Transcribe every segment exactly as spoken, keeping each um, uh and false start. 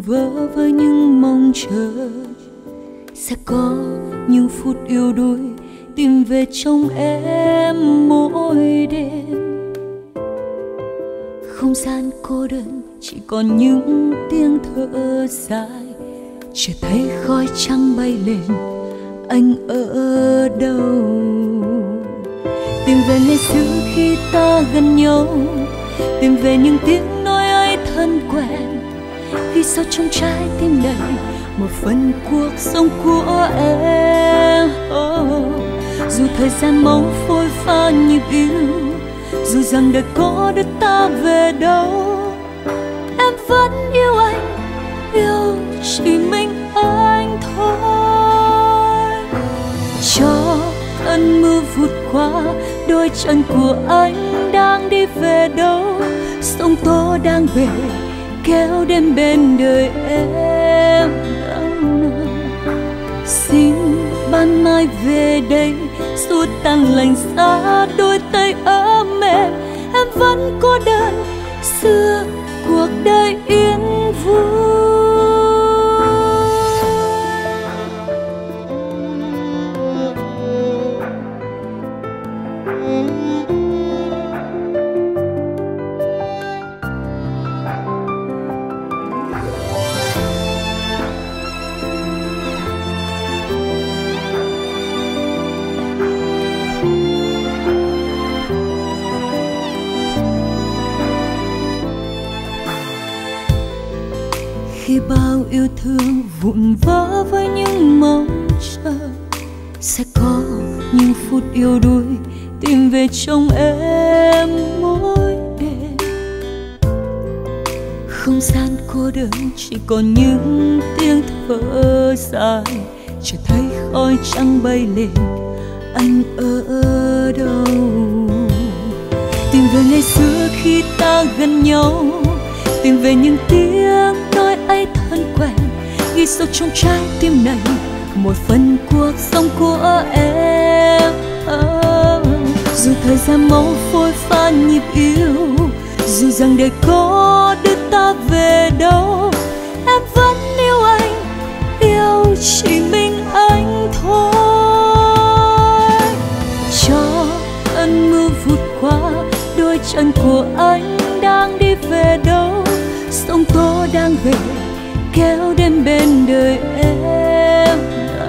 vỡ với những mong chờ sẽ có những phút yêu đuối tìm về trong em mỗi đêm. Không gian cô đơn chỉ còn những tiếng thở dài, chưa thấy khói trắng bay lên, anh ở đâu? Tìm về ngày xưa khi ta gần nhau, tìm về những tiếng nói ấy thân quen, vì sao trong trái tim này một phần cuộc sống của em. Oh, dù thời gian máu phôi pha nhịp yêu, dù rằng đời có đưa ta về đâu, em vẫn yêu anh, yêu chỉ mình anh thôi. Cho cơn mưa vụt qua đôi chân của anh đang đi về đâu, sóng tố đang về kéo đến bên đời em. Xin ban mai về đây, xua tan lạnh giá đôi tay ấm em. Em vẫn cô đơn xưa cuộc đời yên vui. Khi bao yêu thương vụn vỡ với những mong chờ, sẽ có những phút yêu đuối tìm về trong em mỗi đêm. Không gian cô đơn chỉ còn những tiếng thở dài, chưa thấy khói trắng bay lên, anh ở đâu? Tìm về ngày xưa khi ta gần nhau, tìm về những tiếng nói ấy thân quen, ghi sâu trong trái tim này một phần cuộc sống của em. Oh, dù thời gian máu phôi pha nhịp yêu, dù rằng đời có đưa ta về đâu, em vẫn yêu anh, yêu chỉ mình anh thôi. Cho cơn mưa vụt qua đôi chân của anh đang đi về đâu, sóng tố đang về kéo đến bên đời em.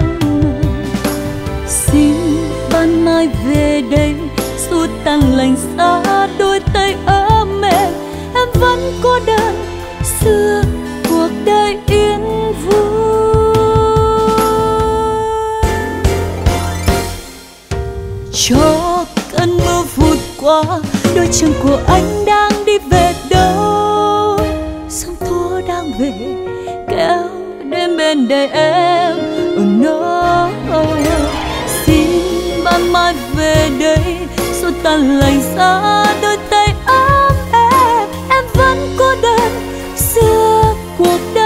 Xin ban mai về đây, xua tan lạnh giá đôi tay ấm em. Em vẫn cô đơn xưa cuộc đời yên vui. Cho cơn mưa vụt qua đôi chân của anh đang đi về đâu, sóng tố đang về kéo đến bên đời em. Oh no, xin ban mai về đây, xua tan lạnh giá đôi tay ấm em. Em vẫn cô đơn xưa cuộc đời